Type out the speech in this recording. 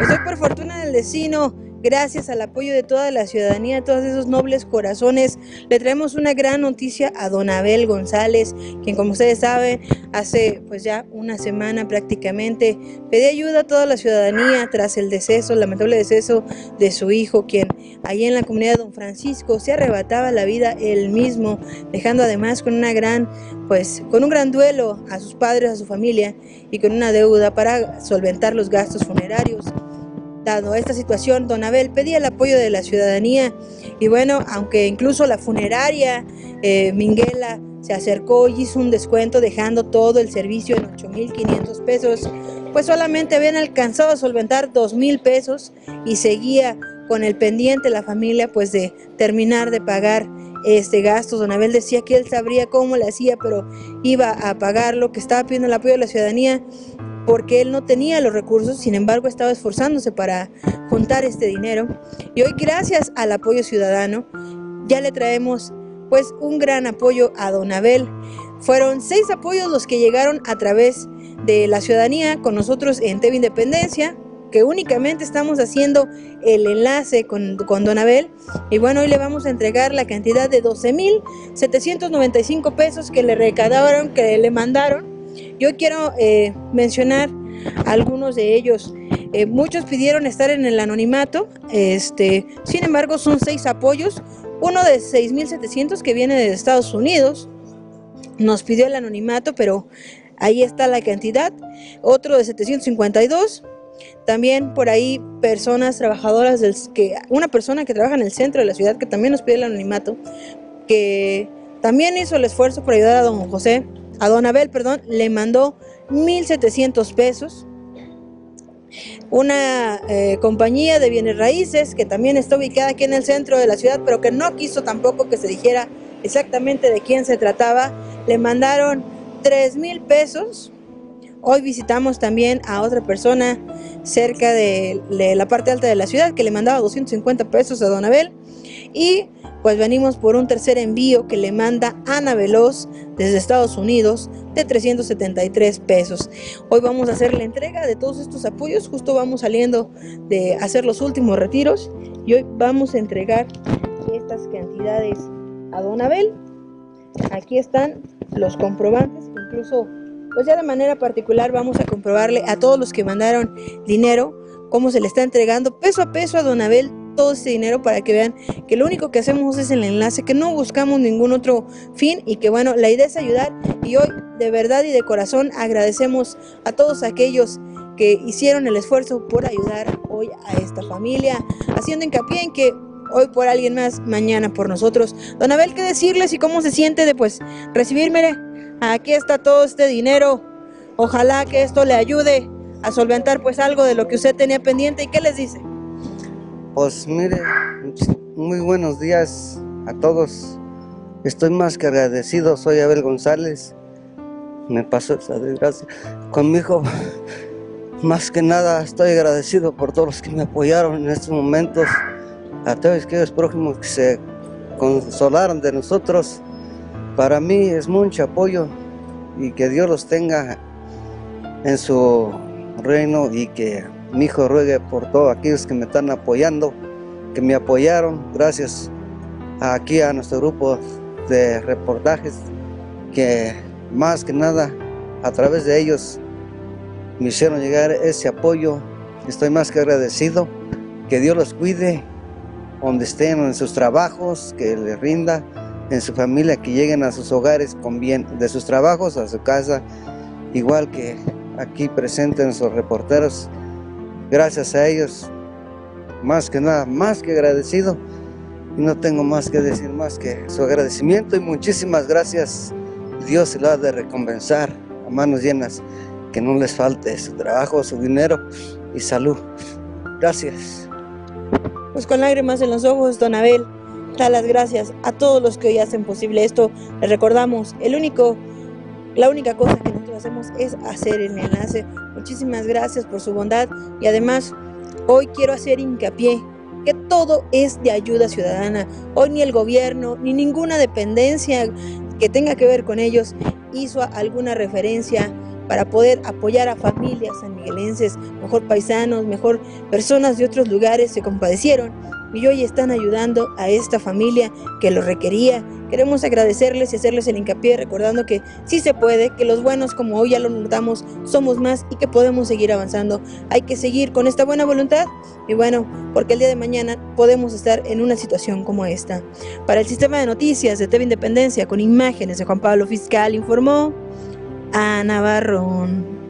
Pues hoy, por fortuna del destino, gracias al apoyo de toda la ciudadanía, de todos esos nobles corazones, le traemos una gran noticia a don Abel González, quien, como ustedes saben, hace pues ya una semana prácticamente pedía ayuda a toda la ciudadanía tras el lamentable deceso de su hijo, quien allí en la comunidad de Don Francisco se arrebataba la vida él mismo, dejando además con un gran duelo a sus padres, a su familia, y con una deuda para solventar los gastos funerarios. Dado esta situación, don Abel pedía el apoyo de la ciudadanía y bueno, aunque incluso la funeraria Minguela se acercó y hizo un descuento dejando todo el servicio en 8,500 pesos, pues solamente habían alcanzado a solventar 2,000 pesos y seguía con el pendiente la familia pues de terminar de pagar este gasto. Don Abel decía que él sabría cómo le hacía, pero iba a pagarlo, que estaba pidiendo el apoyo de la ciudadanía porque él no tenía los recursos, sin embargo estaba esforzándose para juntar este dinero. Y hoy, gracias al apoyo ciudadano, ya le traemos pues un gran apoyo a don Abel. Fueron 6 apoyos los que llegaron a través de la ciudadanía con nosotros en TV Independencia, que únicamente estamos haciendo el enlace con don Abel. Y bueno, hoy le vamos a entregar la cantidad de 12,795 pesos que le recaudaron, que le mandaron. Yo quiero mencionar algunos de ellos. Muchos pidieron estar en el anonimato, sin embargo son 6 apoyos. Uno de 6,700 que viene de Estados Unidos, nos pidió el anonimato, pero ahí está la cantidad. Otro de 752. También por ahí personas trabajadoras, una persona que trabaja en el centro de la ciudad que también nos pidió el anonimato, que también hizo el esfuerzo por ayudar a don Abel, le mandó 1,700 pesos. Una compañía de bienes raíces que también está ubicada aquí en el centro de la ciudad, pero que no quiso tampoco que se dijera exactamente de quién se trataba, le mandaron 3,000 pesos. Hoy visitamos también a otra persona cerca de la parte alta de la ciudad que le mandaba 250 pesos a don Abel. Y pues venimos por un tercer envío que le manda Ana Veloz desde Estados Unidos de 373 pesos. Hoy vamos a hacer la entrega de todos estos apoyos, justo vamos saliendo de hacer los últimos retiros y hoy vamos a entregar estas cantidades a don Abel. Aquí están los comprobantes, incluso pues ya de manera particular vamos a comprobarle a todos los que mandaron dinero cómo se le está entregando peso a peso a don Abel todo este dinero, para que vean que lo único que hacemos es el enlace, que no buscamos ningún otro fin y que bueno, la idea es ayudar. Y hoy de verdad y de corazón agradecemos a todos aquellos que hicieron el esfuerzo por ayudar hoy a esta familia, haciendo hincapié en que hoy por alguien más, mañana por nosotros. Don Abel, ¿qué decirles y cómo se siente de recibir? Mire, aquí está todo este dinero, ojalá que esto le ayude a solventar pues algo de lo que usted tenía pendiente. ¿Y qué les dice? Pues mire, muy buenos días a todos. Estoy más que agradecido, soy Abel González. Me pasó esa desgracia con mi hijo. Más que nada estoy agradecido por todos los que me apoyaron en estos momentos, a todos aquellos prójimos que se consolaron de nosotros. Para mí es mucho apoyo y que Dios los tenga en su reino y que mi hijo ruegue por todos aquellos que me están apoyando, que me apoyaron. Gracias aquí a nuestro grupo de reportajes, que más que nada a través de ellos me hicieron llegar ese apoyo. Estoy más que agradecido. Que Dios los cuide donde estén, en sus trabajos, que les rinda, en su familia, que lleguen a sus hogares con bien, de sus trabajos a su casa, igual que aquí presentes nuestros reporteros. Gracias a ellos, más que nada, más que agradecido, y no tengo más que decir más que su agradecimiento y muchísimas gracias. Dios se lo ha de recompensar a manos llenas, que no les falte su trabajo, su dinero y salud. Gracias. Pues con lágrimas en los ojos, don Abel da las gracias a todos los que hoy hacen posible esto. Les recordamos, la única cosa que nosotros hacemos es hacer el enlace. Muchísimas gracias por su bondad y además hoy quiero hacer hincapié que todo es de ayuda ciudadana. Hoy ni el gobierno ni ninguna dependencia que tenga que ver con ellos hizo alguna referencia para poder apoyar a familias sanmiguelenses, mejor paisanos, mejor personas de otros lugares se compadecieron y hoy están ayudando a esta familia que lo requería. Queremos agradecerles y hacerles el hincapié, recordando que sí se puede, que los buenos, como hoy ya lo notamos, somos más y que podemos seguir avanzando. Hay que seguir con esta buena voluntad y bueno, porque el día de mañana podemos estar en una situación como esta. Para el sistema de noticias de TV Independencia, con imágenes de Juan Pablo Fiscal, informó Ana Barrón.